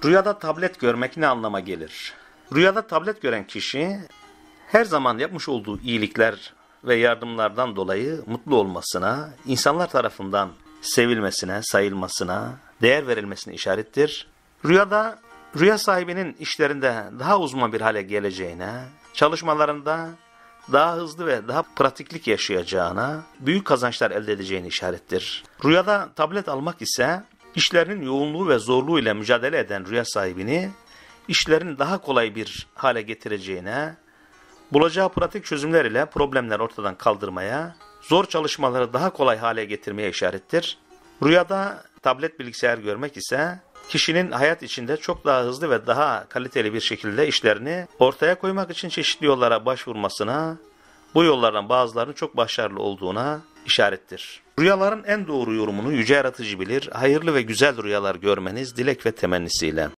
Rüyada tablet görmek ne anlama gelir? Rüyada tablet gören kişi her zaman yapmış olduğu iyilikler ve yardımlardan dolayı mutlu olmasına, insanlar tarafından sevilmesine, sayılmasına, değer verilmesine işarettir. Rüya sahibinin işlerinde daha uzman bir hale geleceğine, çalışmalarında daha hızlı ve daha pratiklik yaşayacağına, büyük kazançlar elde edeceğine işarettir. Rüyada tablet almak ise işlerinin yoğunluğu ve zorluğu ile mücadele eden rüya sahibini işlerini daha kolay bir hale getireceğine, bulacağı pratik çözümler ile problemler ortadan kaldırmaya, zor çalışmaları daha kolay hale getirmeye işarettir. Rüyada tablet bilgisayar görmek ise kişinin hayat içinde çok daha hızlı ve daha kaliteli bir şekilde işlerini ortaya koymak için çeşitli yollara başvurmasına, bu yollardan bazılarının çok başarılı olduğuna işarettir. Rüyaların en doğru yorumunu Yüce Yaratıcı bilir. Hayırlı ve güzel rüyalar görmeniz dilek ve temennisiyle.